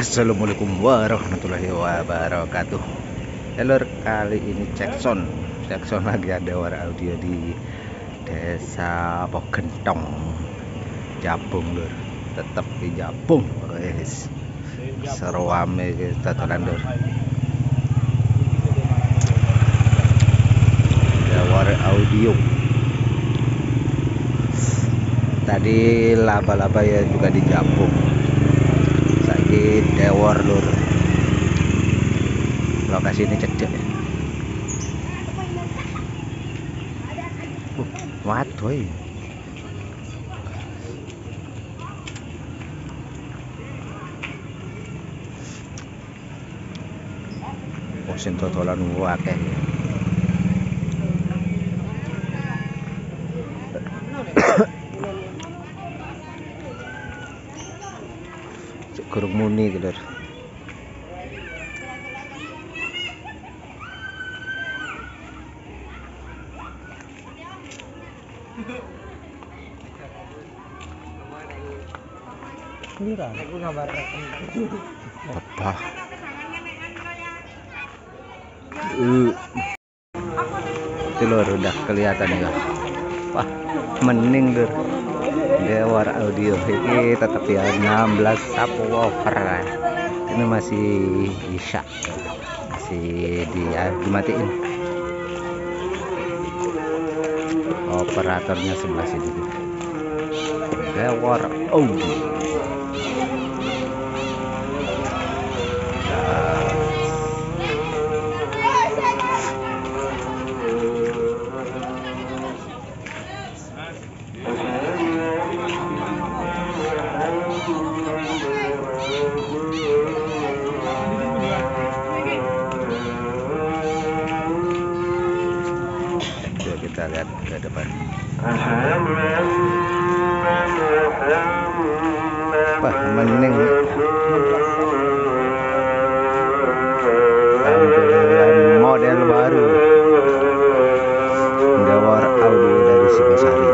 Assalamualaikum warahmatullahi wabarakatuh. Lur, kali ini Jackson lagi ada war audio di Desa Pogentong, Jabung lur. Tetep di Jabung, guys. Seru ame kita dolan lur. Ada war audio. Tadi laba-laba ya juga di Jabung. Saiki dewor lur. Lokasi ini cedek. Waduh. Sing dodolan akeh. Gurung muni lur. Aku gambar Apa? Itu lur udah kelihatan ya. Wah, mening lur. Dewar audio ini tetap ya 16 subwoofer. Ini masih bisa, masih dimatiin. Operatornya sebelah sini. Dewar audio. Kita lihat ke depan. Wah, mening. Tampilan model baru. Dewar audio dari Singosari.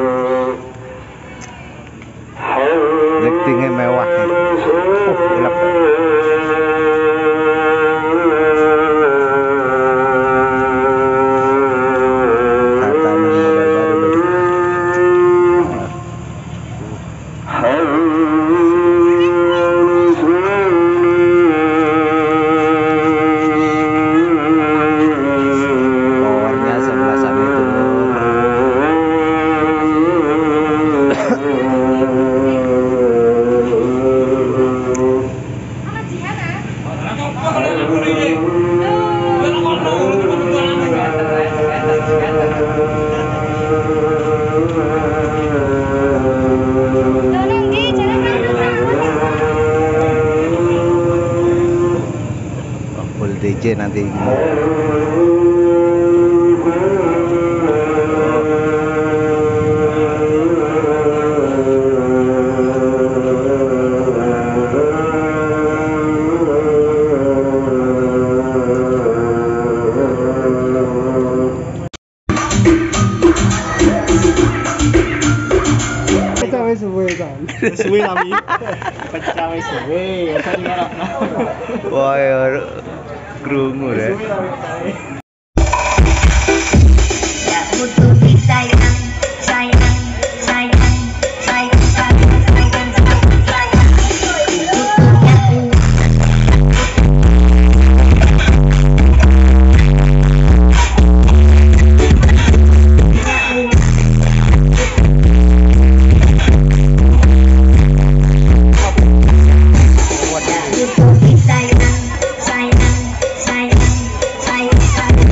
Lightingnya mewah nih. Gelap. Full DJ nanti. Suwe kami. Pecah wis suwe, ora ngarepno. Wah, ya krungu ya. Sayang, sayang, sayang, sayang.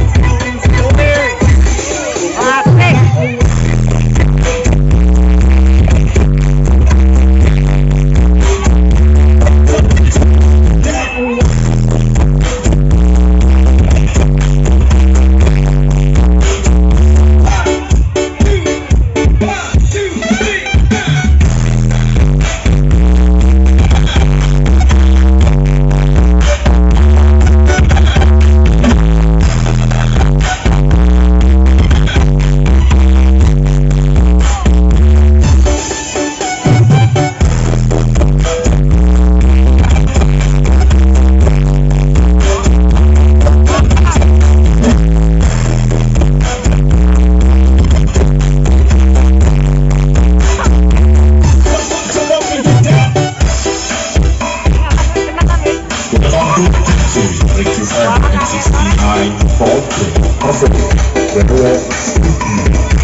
69 Baldwin Company, General Speaking.